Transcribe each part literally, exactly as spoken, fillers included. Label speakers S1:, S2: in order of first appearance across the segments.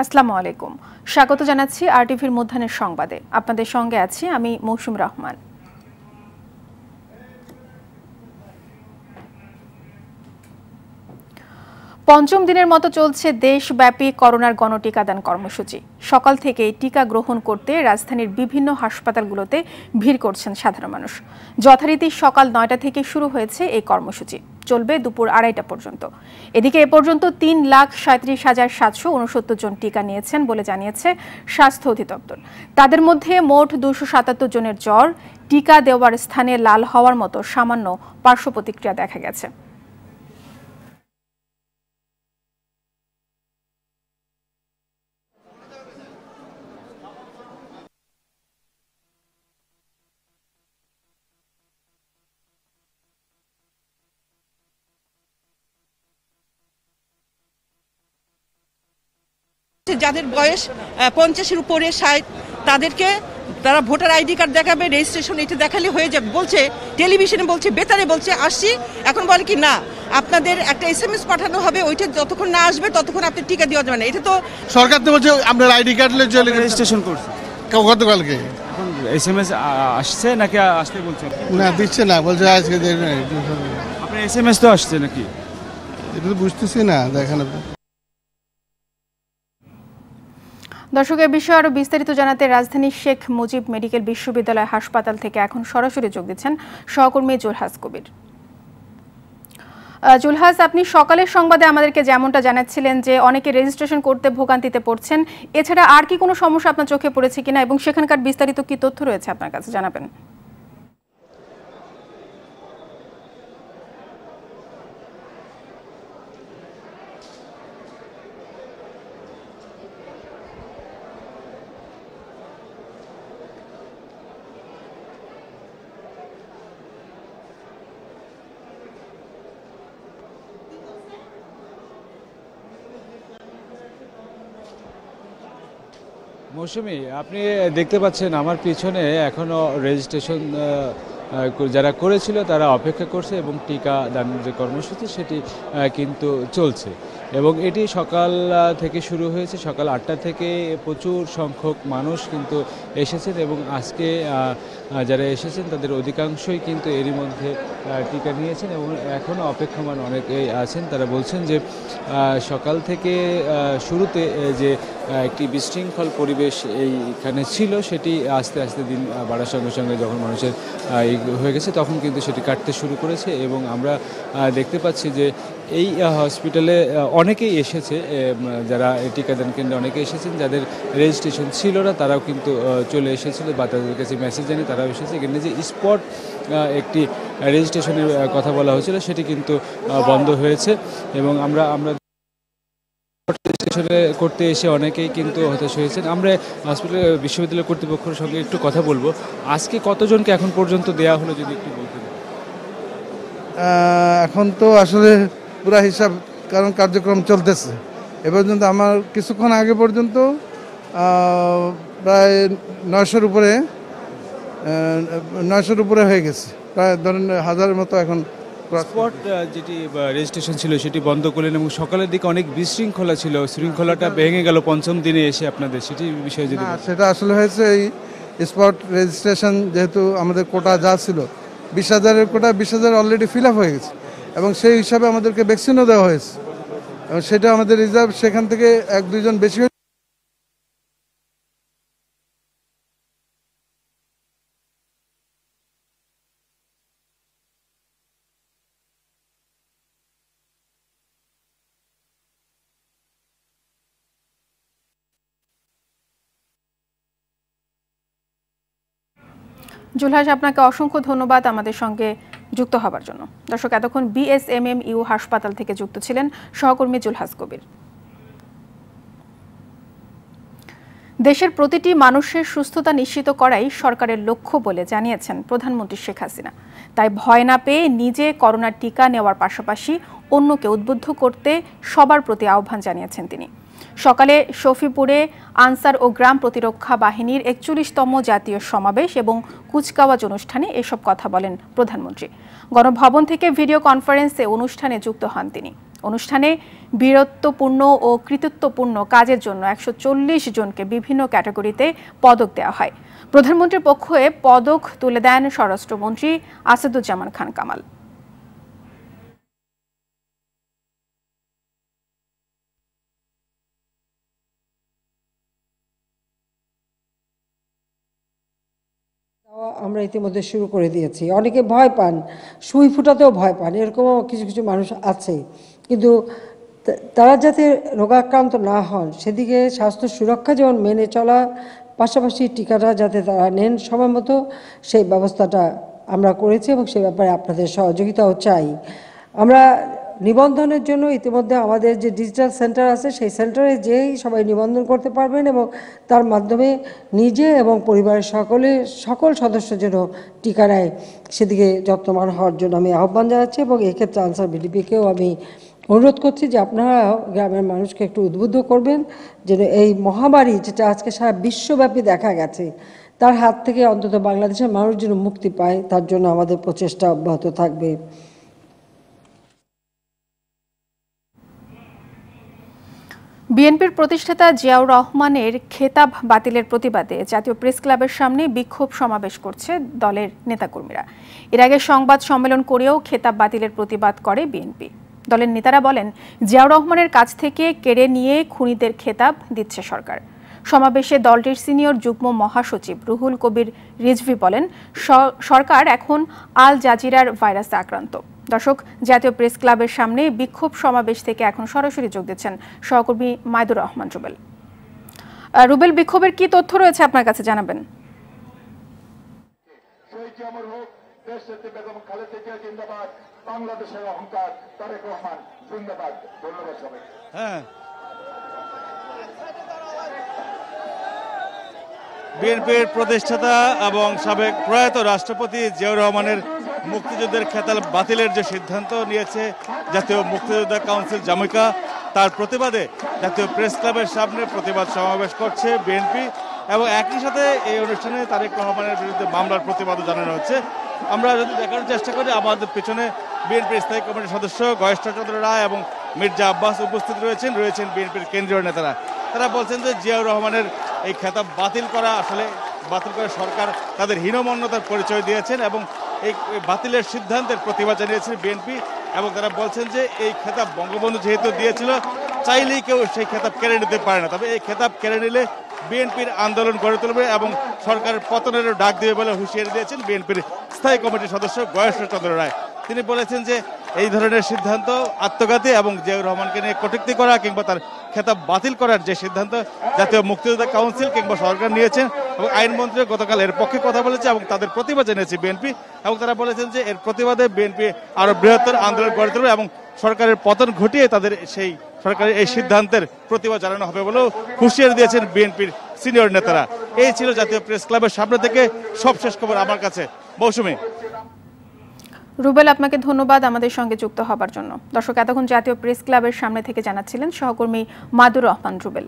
S1: আসসালামু আলাইকুম, স্বাগত জানাচ্ছি আরটিভির মধ্যাহ্নের সংবাদে। আপনাদের সঙ্গে আছি আমি মৌসুম রহমান। পঞ্চম দিনের মতো চলছে দেশব্যাপী করোনার গণটিকাদান কর্মসূচি। সকাল থেকেই টিকা গ্রহণ করতে রাজধানীর বিভিন্ন হাসপাতালগুলোতে ভিড় করছেন সাধারণ মানুষ। যথারীতি সকাল নয়টা থেকে শুরু হয়েছে এই কর্মসূচি, চলবে দুপুর আড়াইটা পর্যন্ত। এদিকে এ পর্যন্ত তিন লাখ সাঁত্রিশ হাজার সাতশো উনসত্তর জন টিকা নিয়েছেন বলে জানিয়েছে স্বাস্থ্য অধিদপ্তর। তাদের মধ্যে মোট দুশো সাতাত্তর জনের জ্বর, টিকা দেওয়ার স্থানে লাল হওয়ার মতো সামান্য পার্শ্ব প্রতিক্রিয়া দেখা গেছে।
S2: যাদের বয়স পঞ্চাশের উপরে ষাট, তাদেরকে তারা ভোটার আইডি কার্ড দেখাবে, রেজিস্ট্রেশন এটা দেখালে হয়ে যাবে বলছে। টেলিভিশনে বলছে, বেতারে বলছে আসছি, এখন বলে কি না আপনাদের একটা এস এম এস পাঠানো হবে, ওইটা যতক্ষণ না আসবে ততক্ষণ আপনি টিকা দেওয়া যাবে না। এটা তো
S3: সরকার তো বলছে আপনার আইডি কার্ড
S4: রেজিস্ট্রেশন করছে
S3: গতকালকে।
S4: এখন এস এম এস আসছে নাকি আসতে বলছে?
S3: না দিচ্ছে না, বলছে আজকে
S4: আপনার এস এম এস তো আসছে নাকি?
S3: এটা তো বুঝতেছি না, দেখেন আপনি।
S1: দর্শকের বিষয়ে আরো বিস্তারিত জানাতে রাজধানীর শেখ মুজিব মেডিকেল বিশ্ববিদ্যালয় হাসপাতাল থেকে এখন সরাসরি যোগ দিচ্ছেন সহকর্মী জুলহাস কবির। জুলহাস, আপনি সকালের সংবাদে আমাদেরকে যেমনটা জানাচ্ছিলেন যে অনেকে রেজিস্ট্রেশন করতে ভোগান্তিতে পড়ছেন, এছাড়া আর কি কোনো সমস্যা আপনার চোখে পড়েছে কিনা এবং সেখানকার বিস্তারিত কি তথ্য রয়েছে আপনার কাছে জানাবেন?
S4: মৌসুমী, আপনি দেখতে পাচ্ছেন আমার পিছনে এখনও রেজিস্ট্রেশন যারা করেছিল তারা অপেক্ষা করছে এবং টিকা দানের যে কর্মসূচি সেটি কিন্তু চলছে এবং এটি সকাল থেকে শুরু হয়েছে। সকাল আটটা থেকে প্রচুর সংখ্যক মানুষ কিন্তু এসেছেন এবং আজকে যারা এসেছেন তাদের অধিকাংশই কিন্তু এরই মধ্যে টিকা নিয়েছেন এবং এখনও অপেক্ষমান অনেকেই আছেন। তারা বলছেন যে সকাল থেকে শুরুতে যে একটি বিশৃঙ্খল পরিবেশ এইখানে ছিল সেটি আস্তে আস্তে দিন বাড়ার সঙ্গে সঙ্গে যখন মানুষের হয়ে গেছে তখন কিন্তু সেটি কাটতে শুরু করেছে এবং আমরা দেখতে পাচ্ছি যে এই হসপিটালে অনেকেই এসেছে, যারা টিকাদান কেন্দ্রে অনেকে এসেছেন, যাদের রেজিস্ট্রেশন ছিল না তারাও কিন্তু চলে এসেছিল বা তাদের কাছে মেসেজ জানিয়ে তারাও এসেছে। এখানে যে স্পট একটি রেজিস্ট্রেশনের কথা বলা হয়েছিল সেটি কিন্তু বন্ধ হয়েছে এবং আমরা আমরা রেজিস্ট্রেশনে করতে এসে অনেকেই কিন্তু হতাশ হয়েছেন। আমরা হসপিটাল বিশ্ববিদ্যালয় কর্তৃপক্ষের সঙ্গে একটু কথা বলবো। আজকে কতজনকে এখন পর্যন্ত দেয়া হলো যদি একটু বলতেন?
S5: এখন তো আসলে পুরা হিসাব, কারণ কার্যক্রম চলতেছে। এ পর্যন্ত আমার কিছুক্ষণ আগে পর্যন্ত প্রায় নয়শোর উপরে নয়শোর উপরে হয়ে গেছে, প্রায় ধরেন হাজারের মতো এখন।
S4: স্পট যেটি রেজিস্ট্রেশন ছিল সেটি বন্ধ করলেন এবং সকালের দিকে অনেক বিশৃঙ্খলা ছিল, শৃঙ্খলাটা ভেঙে গেল পঞ্চম দিনে এসে আপনাদের, সেটি বিষয়ে যদি।
S5: সেটা আসলে হয়েছে এই স্পট রেজিস্ট্রেশন, যেহেতু আমাদের কোটা যা ছিল বিশ হাজারের কোটা বিশ হাজার অলরেডি ফিল আপ হয়ে গেছে এবং সেই হিসাবে আমাদেরকে ভ্যাকসিনও দেওয়া হয়েছে এবং সেটা আমাদের রিজার্ভ, সেখান থেকে এক দুইজন বেশি।
S1: জুলহাস, আপনাকে অসংখ্য ধন্যবাদ আমাদের সঙ্গে যুক্ত হবার জন্য। দর্শক, এতক্ষণ বিএসএমএমইউ হাসপাতাল থেকে যুক্ত ছিলেন সহকর্মী জুলহাস কবির। দেশের প্রতিটি মানুষের সুস্থতা নিশ্চিত করাই সরকারের লক্ষ্য বলে জানিয়েছেন প্রধানমন্ত্রী শেখ হাসিনা। তাই ভয় না পেয়ে নিজে করোনার টিকা নেওয়ার পাশাপাশি অন্যকে উদ্বুদ্ধ করতে সবার প্রতি আহ্বান জানিয়েছেন তিনি। সকালে শফিপুরে আনসার ও গ্রাম প্রতিরক্ষা বাহিনীর একচল্লিশতম জাতীয় সমাবেশ এবং কুচকাওয়াজ অনুষ্ঠানে এসব কথা বলেন প্রধানমন্ত্রী। গণভবন থেকে ভিডিও কনফারেন্সে অনুষ্ঠানে যুক্ত হন তিনি। অনুষ্ঠানে বীরত্বপূর্ণ ও কৃতিত্বপূর্ণ কাজের জন্য একশো চল্লিশ জনকে বিভিন্ন ক্যাটাগরিতে পদক দেওয়া হয়। প্রধানমন্ত্রীর পক্ষে পদক তুলে দেন স্বরাষ্ট্রমন্ত্রী আসাদুজ্জামান খান কামাল।
S6: আমরা ইতিমধ্যে শুরু করে দিয়েছি। অনেকে ভয় পান, সুই ফুটাতেও ভয় পান, এরকমও কিছু কিছু মানুষ আছে, কিন্তু তারা যাতে রোগাক্রান্ত না হন সেদিকে স্বাস্থ্য সুরক্ষা যেমন মেনে চলা, পাশাপাশি টিকাটা যাতে তারা নেন সময় মতো, সেই ব্যবস্থাটা আমরা করেছি এবং সে ব্যাপারে আপনাদের সহযোগিতাও চাই। আমরা নিবন্ধনের জন্য ইতিমধ্যে আমাদের যে ডিজিটাল সেন্টার আছে সেই সেন্টারে যেই সবাই নিবন্ধন করতে পারবেন এবং তার মাধ্যমে নিজে এবং পরিবারের সকলে সকল সদস্য যেন টিকা নেয় সেদিকে যত্নবান হওয়ার জন্য আমি আহ্বান জানাচ্ছি এবং এক্ষেত্রে আনসার ভিডিপিকেও আমি অনুরোধ করছি যে আপনারা গ্রামের মানুষকে একটু উদ্বুদ্ধ করবেন যেন এই মহামারী যেটা আজকে সারা বিশ্বব্যাপী দেখা গেছে তার হাত থেকে অন্তত বাংলাদেশের মানুষ যেন মুক্তি পায়, তার জন্য আমাদের প্রচেষ্টা অব্যাহত থাকবে।
S1: বিএনপির প্রতিষ্ঠাতা জিয়াউর রহমানের খেতাব বাতিলের প্রতিবাদে জাতীয় প্রেস ক্লাবের সামনে বিক্ষোভ সমাবেশ করছে দলের নেতাকর্মীরা। এর আগে সংবাদ সম্মেলন করেও খেতাব বাতিলের প্রতিবাদ করে বিএনপি। দলের নেতারা বলেন, জিয়াউর রহমানের কাছ থেকে কেড়ে নিয়ে খুনিদের খেতাব দিচ্ছে সরকার। সমাবেশে দলটির সিনিয়র যুগ্ম মহাসচিব রুহুল কবির রিজভী বলেন, সরকার এখন আল জাজিরার ভাইরাসে আক্রান্ত। দর্শক, জাতীয় প্রেস ক্লাবের সামনে বিক্ষোভ সমাবেশ থেকে এখন সরাসরি যোগ দিচ্ছেন সহকর্মী মাইদুর রহমান রুবেল। রুবেল, বিক্ষোভের কি তথ্য রয়েছে আপনার কাছে জানাবেন?
S7: হ্যাঁ, বিএনপির প্রতিষ্ঠাতা এবং সাবেক প্রয়াত রাষ্ট্রপতি জিয়াউর রহমানের মুক্তিযুদ্ধের খেতাব বাতিলের যে সিদ্ধান্ত নিয়েছে জাতীয় মুক্তিযোদ্ধা কাউন্সিল জামাইকা, তার প্রতিবাদে জাতীয় প্রেস ক্লাবের সামনে প্রতিবাদ সমাবেশ করছে বিএনপি এবং একই সাথে এই অনুষ্ঠানে তারেক রহমানের বিরুদ্ধে মামলার প্রতিবাদও জানানো হচ্ছে। আমরা যদি দেখার চেষ্টা করি, আমাদের পেছনে বিএনপির স্থায়ী কমিটির সদস্য গয়েশ্বরচন্দ্র রায় এবং মির্জা আব্বাস উপস্থিত রয়েছেন রয়েছেন বিএনপির কেন্দ্রীয় নেতারা। তারা বলছেন যে জিয়াউর রহমানের এই খেতাব বাতিল করা আসলে বাতিল করে সরকার তাদের হীনমন্যতার পরিচয় দিয়েছেন এবং এই বাতিলের সিদ্ধান্তের প্রতিবাদ জানিয়েছেন বিএনপি এবং তারা বলছেন যে এই খেতাব বঙ্গবন্ধু যেহেতু দিয়েছিল, চাইলেই কেউ সেই খেতাব কেড়ে নিতে পারে না, তবে এই খেতাব কেড়ে নিলে বিএনপির আন্দোলন গড়ে তুলবে এবং সরকারের পতনেরও ডাক দেবে বলে হুঁশিয়ারি দিয়েছেন বিএনপির স্থায়ী কমিটির সদস্য গয়েশ্বরচন্দ্র রায়। তিনি বলেছেন যে এই ধরনের সিদ্ধান্ত আত্মঘাতী এবং জিয়াউর রহমানকে নিয়ে কটূক্তি করা কিংবা তার খেতাব বাতিল করার যে সিদ্ধান্ত জাতীয় মুক্তিযোদ্ধা কাউন্সিল কিংবা সরকার নিয়েছেন এবং আইনমন্ত্রী গতকাল এর পক্ষে কথা বলেছে এবং তাদের প্রতিবাদ জানিয়েছে বিএনপি এবং তারা বলেছেন যে এর প্রতিবাদে বিএনপি আরো বৃহত্তর আন্দোলন গড়ে তুলবে এবং সরকারের পতন ঘটিয়ে তাদের সেই সরকারের এই সিদ্ধান্তের প্রতিবাদ জানানো হবে বলেও হুঁশিয়ারি দিয়েছেন বিএনপির সিনিয়র নেতারা। এই ছিল জাতীয় প্রেস ক্লাবের সামনে থেকে সবশেষ খবর আমার কাছে। মৌসুমী।
S1: রুবেল, আপনাকে ধন্যবাদ আমাদের সঙ্গে যুক্ত হবার জন্য। দর্শক, এতক্ষণ জাতীয় প্রেস ক্লাবের সামনে থেকে জানাচ্ছিলেন সহকর্মী মাদুর রহমান রুবেল।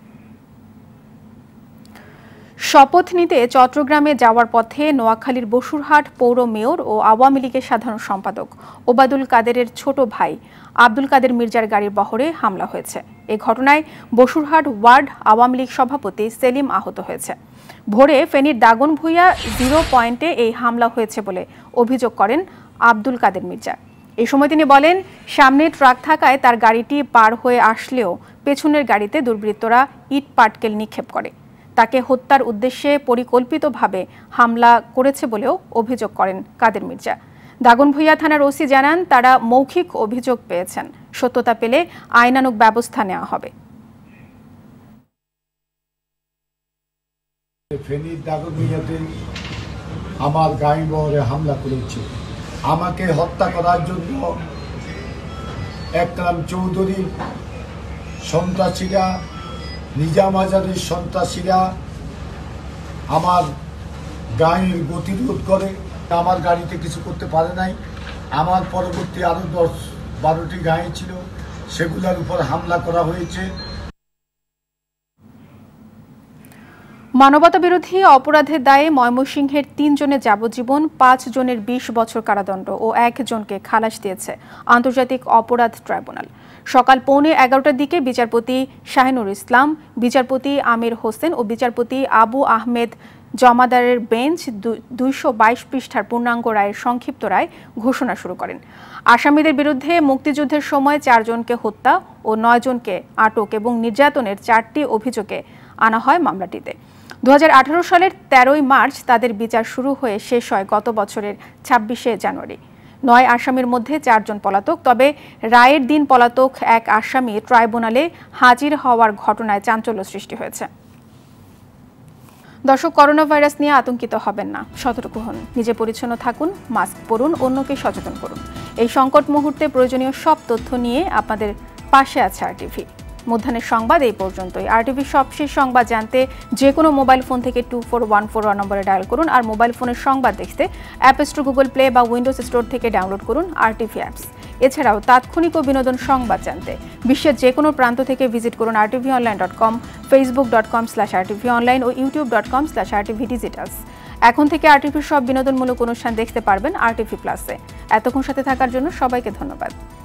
S1: শপথ নিতে চট্টগ্রামে যাওয়ার পথে নোয়াখালীর বসুরহাট পৌর মেয়র ও আওয়ামী লীগের সাধারণ সম্পাদক ওবায়দুল কাদেরের ছোট ভাই আব্দুল কাদের মির্জার গাড়ির বহরে হামলা হয়েছে। এই ঘটনায় বসুরহাট ওয়ার্ড আওয়ামী লীগ সভাপতি সেলিম আহত হয়েছে। ভোরে ফেনীর দাগনভূঞা জিরো পয়েন্টে এই হামলা হয়েছে বলে অভিযোগ করেন আব্দুল কাদের মির্জা। এই সময় তিনি বলেন, সামনে ট্রাক থাকায় তার গাড়িটি পার হয়ে আসলেও পেছনের গাড়িতে দুর্বৃত্তরা ইট পাটকেল নিক্ষেপ করে। তাকে হত্যার উদ্দেশ্যে পরিকল্পিতভাবে হামলা করেছে বলেও অভিযোগ করেন কাদের মির্জা। দাগনভূঞা থানার ওসি জানান, তারা মৌখিক অভিযোগ পেয়েছেন, সত্যতা পেলে আইনানুগ ব্যবস্থা নেওয়া হবে।
S8: ফেনীর দাগনভূঞাতে আমার গাড়ি বহরে হামলা করেছে। আমাকে হত্যা করার জন্য একরাম চৌধুরীর সন্ত্রাসীরা, নিজাম আজাদের সন্ত্রাসীরা আমার গাড়ির গতিরোধ করে। আমার গাড়িতে কিছু করতে পারে নাই। আমার পরবর্তী আরো দশ বারোটি গাড়ি ছিল, সেগুলোর উপর হামলা করা হয়েছে।
S1: মানবতাবিরোধী অপরাধের দায়ে ময়মনসিংহের তিনজনের যাবজ্জীবন, পাঁচ জনের বিশ বছর কারাদণ্ড ও একজনকে খালাস দিয়েছে আন্তর্জাতিক অপরাধ ট্রাইব্যুনাল। সকাল পৌনে এগারোটার দিকে বিচারপতি শাহিনুর ইসলাম, বিচারপতি আমির হোসেন ও বিচারপতি আবু আহমেদ জমাদারের বেঞ্চ দুইশো বাইশ পৃষ্ঠার পূর্ণাঙ্গ রায়ের সংক্ষিপ্ত রায় ঘোষণা শুরু করেন। আসামিদের বিরুদ্ধে মুক্তিযুদ্ধের সময় চারজনকে হত্যা ও নয় জনকে আটক এবং নির্যাতনের চারটি অভিযোগে আনা হয় মামলাটিতে। দু হাজার আঠারো সালের তেরোই মার্চ তাদের বিচার শুরু হয়ে শেষ হয় গত বছরের ছাব্বিশে জানুয়ারি। নয় আসামির মধ্যে চারজন পলাতক, তবে রায়ের দিন পলাতক এক আসামি ট্রাইব্যুনালে হাজির হওয়ার ঘটনায় চাঞ্চল্য সৃষ্টি হয়েছে। দর্শক, করোনা ভাইরাস নিয়ে আতঙ্কিত হবেন না, সতর্ক হন, নিজে পরিচ্ছন্ন থাকুন, মাস্ক পরুন, অন্যকে সচেতন করুন। এই সংকট মুহূর্তে প্রয়োজনীয় সব তথ্য নিয়ে আপনাদের পাশে আছে আরটিভি। মধ্যাহ্নের সংবাদ এই পর্যন্তই। আরটিভির সবশেষ সংবাদ জানতে যে কোনো মোবাইল ফোন থেকে two four one four one নম্বরে ডায়াল করুন। আর মোবাইল ফোনের সংবাদ দেখতে অ্যাপ স্টোর, গুগল প্লে বা উইন্ডোজ স্টোর থেকে ডাউনলোড করুন আরটিভি অ্যাপস। এছাড়াও তাৎক্ষণিক ও বিনোদন সংবাদ জানতে বিশ্বের যে কোনো প্রান্ত থেকে ভিজিট করুন RTV online dot com, Facebook dot com slash RTV online ও YouTube dot com slash RTV digitals. এখন থেকে আরটিভির সব বিনোদনমূলক অনুষ্ঠান দেখতে পারবেন আরটিভি প্লাসে। এতক্ষণ সাথে থাকার জন্য সবাইকে ধন্যবাদ।